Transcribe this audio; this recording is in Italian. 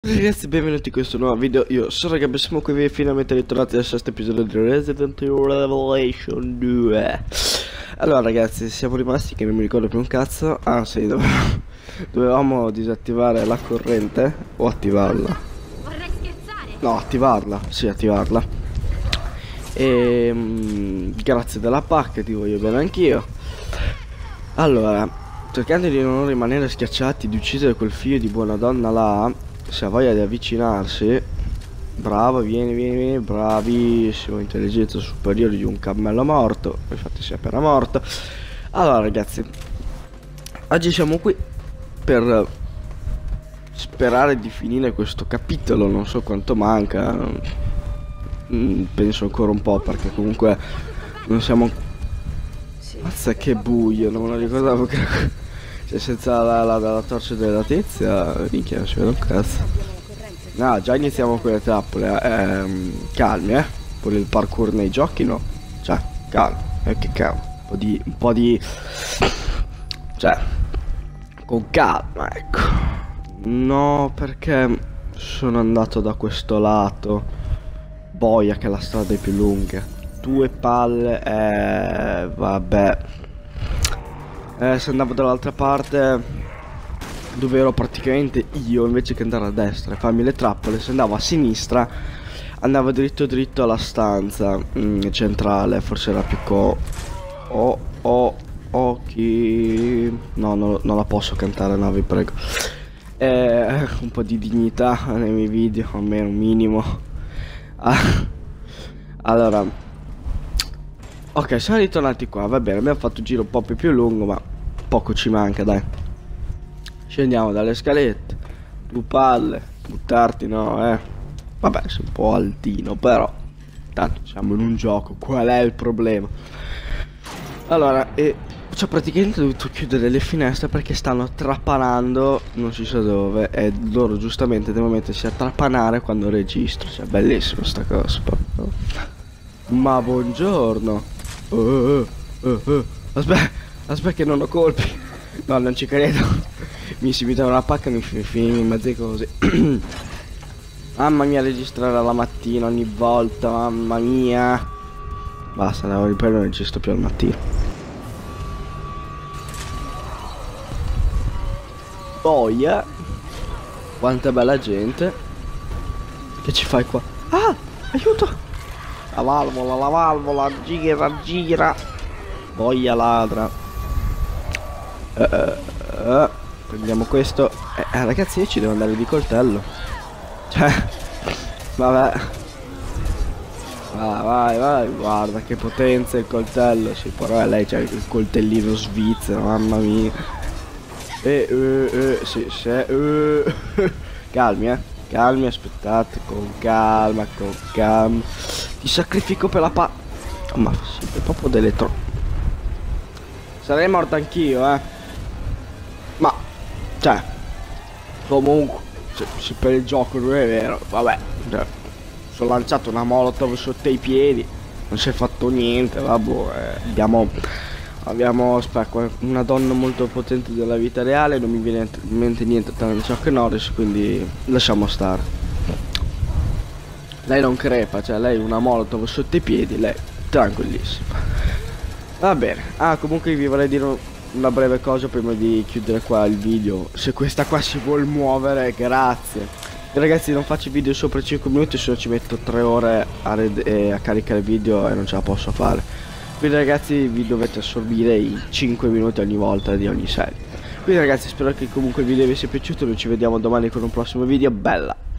Ragazzi, benvenuti in questo nuovo video. Io sono Gabby, siamo qui finalmente ritornati al sesto episodio di Resident Evil Revelation 2. Allora ragazzi, siamo rimasti che non mi ricordo più un cazzo. Ah sì, dovevamo disattivare la corrente o attivarla. Vorrei scherzare. No, attivarla, sì, attivarla. E grazie della pacca, ti voglio bene anch'io. Allora, cercando di non rimanere schiacciati, di uccidere quel figlio di buona donna là. Se ha voglia di avvicinarsi, bravo, vieni, bravissimo, intelligenza superiore di un cammello morto. Infatti si è appena morto. Allora ragazzi, oggi siamo qui per sperare di finire questo capitolo. Non so quanto manca, penso ancora un po', perché comunque non siamo... Mazza che buio, non me lo ricordavo che... Cioè, senza la torcia della tizia, minchia, non si vede un cazzo. No, già iniziamo con le trappole, calmi, pure il parkour nei giochi no. Cioè, calmi, che cavolo. Un po' di... Cioè, con calma, ecco. No, perché sono andato da questo lato. Boia che la strada è più lunga. 2 palle, vabbè. Se andavo dall'altra parte, dove ero praticamente io, invece che andare a destra e farmi le trappole, se andavo a sinistra andavo dritto alla stanza centrale. Forse era più chi... No, non la posso cantare, no, vi prego. Un po' di dignità nei miei video, almeno un minimo. Allora, ok, siamo ritornati qua, va bene, abbiamo fatto un giro un po' più lungo, ma poco ci manca, dai. Scendiamo dalle scalette, 2 palle, buttarti no, vabbè, sei un po' altino, però tanto siamo in un gioco, qual è il problema? Allora, cioè praticamente ho dovuto chiudere le finestre perché stanno trapanando, non si sa dove, e loro giustamente devono mettersi a trapanare quando registro, cioè bellissima sta cosa proprio. Ma buongiorno. Aspetta che non ho colpi. No, non ci credo. Mi si mettono una pacca e mi in mezzo ai cose. Mamma mia, registrare la mattina ogni volta. Mamma mia. Basta, devo riprendere, non registro più al mattino. Boia. Quanta bella gente. Che ci fai qua? Ah, aiuto. La valvola, gira. Boia ladra. Prendiamo questo. Ragazzi, io ci devo andare di coltello. Cioè, vabbè. Vai, guarda che potenza il coltello. Sì, però lei c'ha il coltellino svizzero, mamma mia. Sì. Calmi, aspettate, con calma. Ti sacrifico per la ma siete proprio delle Sarei morto anch'io, ma, cioè, comunque, se per il gioco non è vero, vabbè, cioè, sono lanciato una molotov sotto i piedi, non si è fatto niente, vabbè, abbiamo, aspetta, una donna molto potente della vita reale, non mi viene in mente niente tranne Chuck Norris, quindi lasciamo stare. Lei non crepa, cioè lei una molotov sotto i piedi, lei tranquillissima. Va bene, comunque vi vorrei dire una breve cosa prima di chiudere qua il video. Se questa qua si vuol muovere, grazie. Ragazzi, non faccio video sopra 5 minuti, se no ci metto 3 ore a caricare il video e non ce la posso fare. Quindi ragazzi, vi dovete assorbire i 5 minuti ogni volta di ogni serie. Quindi ragazzi, spero che comunque il video vi sia piaciuto. Noi ci vediamo domani con un prossimo video. Bella!